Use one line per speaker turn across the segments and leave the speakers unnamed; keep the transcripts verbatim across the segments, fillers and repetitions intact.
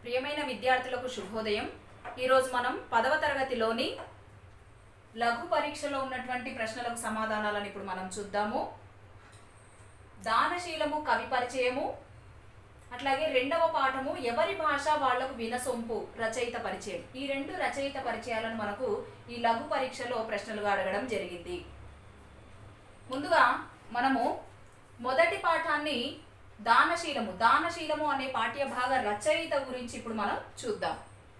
ప్రియమైన విద్యార్థులకు శుభోదయం। ఈ రోజు మనం పదవ తరగతిలోని లఘు పరీక్షలో ఉన్నటువంటి ప్రశ్నలకు సమాధానాలను ఇప్పుడు మనం చూద్దాము। దానశీలము కవి పరిచయము, అట్లాగే రెండవ పాఠము ఎవరి భాష వాళ్ళకు వినసొంపు రచయిత పరిచయం। ఈ రెండు రచయిత పరిచయాలను మనకు ఈ లఘు పరీక్షలో ప్రశ్నలుగా అడగడం జరిగింది। ముందుగా మనము మొదటి పాఠాన్ని దానశీలము దానశీలము అనే పాఠ్య భాగ రచయిత గురించి ఇప్పుడు మనం చూద్దాం।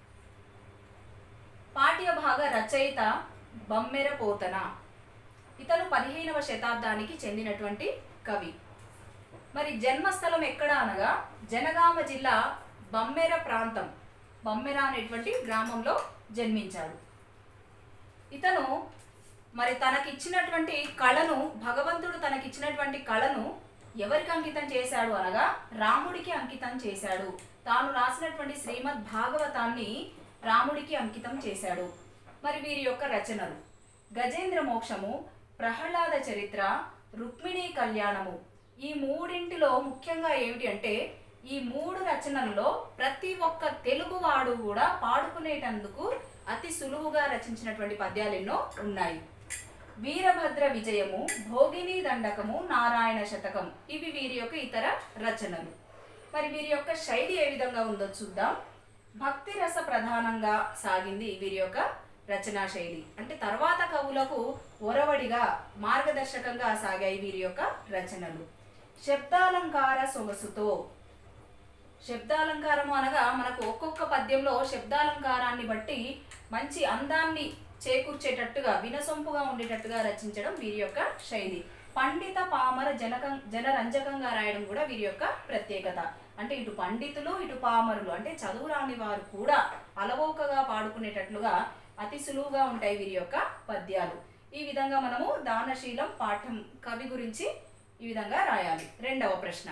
పాఠ్య భాగ రచయిత బమ్మెర పోతన। ఇతను పదిహేనవ శతాబ్దానికి చెందినటువంటి కవి। మరి జన్మస్థలం ఎక్కడ అనగా జనగామ జిల్లా బమ్మెర ప్రాంతం, బమ్మెర అనేటువంటి గ్రామంలో జన్మించాడు। ఇతను మరి తనకిచ్చినటువంటి కళను, భగవంతుడు తనకిచ్చినటువంటి కళను ఎవరికి అంకితం చేశాడు అనగా రాముడికి అంకితం చేశాడు। తాను రాసినటువంటి శ్రీమద్ భాగవతాన్ని రాముడికి అంకితం చేశాడు। మరి వీరి యొక్క రచనలు గజేంద్ర మోక్షము, ప్రహ్లాద చరిత్ర, రుక్మిణీ కళ్యాణము। ఈ మూడింటిలో ముఖ్యంగా ఏమిటి అంటే ఈ మూడు రచనల్లో ప్రతి ఒక్క తెలుగువాడు కూడా పాడుకునేటందుకు అతి సులువుగా రచించినటువంటి పద్యాలు ఎన్నో ఉన్నాయి। వీరభద్ర విజయము, భోగిని దండకము, నారాయణ శతకం ఇవి వీరి యొక్క ఇతర రచనలు। మరి వీరి యొక్క శైలి ఏ విధంగా ఉందో చూద్దాం। భక్తి రస ప్రధానంగా సాగింది వీరి యొక్క రచనా శైలి, అంటే తర్వాత కవులకు ఒరవడిగా మార్గదర్శకంగా సాగాయి వీరి యొక్క రచనలు। శబ్దాలంకార సొగసుతో, శబ్దాలంకారము అనగా మనకు ఒక్కొక్క పద్యంలో శబ్దాలంకారాన్ని బట్టి మంచి అందాన్ని చేకూర్చేటట్టుగా వినసొంపుగా ఉండేటట్టుగా రచించడం వీరి యొక్క శైలి। పండిత పామర జనకం జనరంజకంగా రాయడం కూడా వీరి యొక్క ప్రత్యేకత। అంటే ఇటు పండితులు ఇటు పామరులు అంటే చదువు రాని వారు కూడా అలవోకగా పాడుకునేటట్లుగా అతి సులువుగా ఉంటాయి వీరి యొక్క పద్యాలు। ఈ విధంగా మనము దానశీలం పాఠం కవి గురించి ఈ విధంగా రాయాలి। రెండవ ప్రశ్న,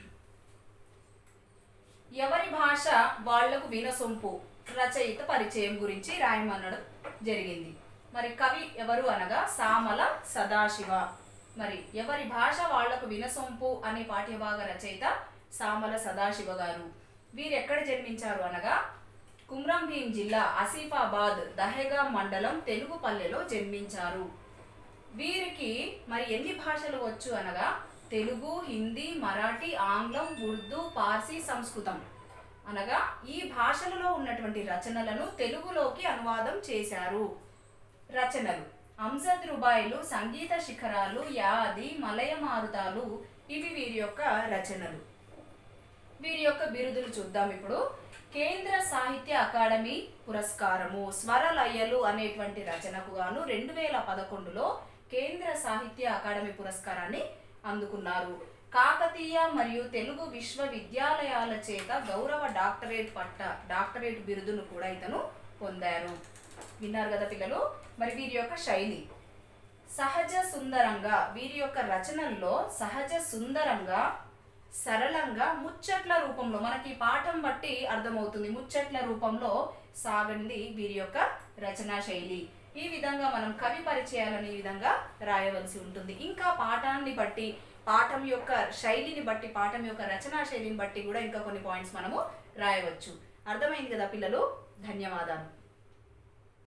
ఎవరి భాష వాళ్లకు వినసొంపు రచయిత పరిచయం గురించి రాయమనడం జరిగింది। మరి కవి ఎవరు అనగా సామల సదాశివ। మరి ఎవరి భాష వాళ్లకు వినసొంపు అనే పాఠ్యభాగ రచయిత సామల సదాశివ గారు। వీరు ఎక్కడ జన్మించారు అనగా కుమ్రం భీం జిల్లా ఆసిఫాబాద్ దహేగా మండలం తెలుగుపల్లెలో జన్మించారు। వీరికి మరి ఎన్ని భాషలు వచ్చు అనగా తెలుగు, హిందీ, మరాఠీ, ఆంగ్లం, ఉర్దూ, పార్సీ, సంస్కృతం అనగా ఈ భాషలలో ఉన్నటువంటి రచనలను తెలుగులోకి అనువాదం చేశారు। రచనలు అంజద్ రుబాయిలు, సంగీత శిఖరాలు, యాది, మలయ మారుతాలు ఇవి వీరి యొక్క రచనలు। వీరి యొక్క బిరుదులు చూద్దాం ఇప్పుడు। కేంద్ర సాహిత్య అకాడమీ పురస్కారము స్వరలయలు అనేటువంటి రచనకు గాను రెండు వేల పదకొండులో కేంద్ర సాహిత్య అకాడమీ పురస్కారాన్ని అందుకున్నారు। కాకతీయ మరియు తెలుగు విశ్వవిద్యాలయాల చేత గౌరవ డాక్టరేట్ పట్ట డాక్టరేట్ బిరుదును కూడా ఇతను పొందారు। విన్నారు కదా పిల్లలు। మరి వీరి యొక్క శైలి సహజ సుందరంగా, వీరి యొక్క రచనల్లో సహజ సుందరంగా సరళంగా ముచ్చట్ల రూపంలో, మనకి పాఠం బట్టి అర్థమవుతుంది, ముచ్చట్ల రూపంలో సాగండి వీరి యొక్క రచనా శైలి। ఈ విధంగా మనం కవి పరిచయాలను ఈ విధంగా రాయవలసి ఉంటుంది। ఇంకా పాఠాన్ని బట్టి, పాఠం యొక్క శైలిని బట్టి, పాఠం యొక్క రచనా శైలిని బట్టి కూడా ఇంకా కొన్ని పాయింట్స్ మనము రాయవచ్చు। అర్థమైంది కదా పిల్లలు? ధన్యవాదాలు।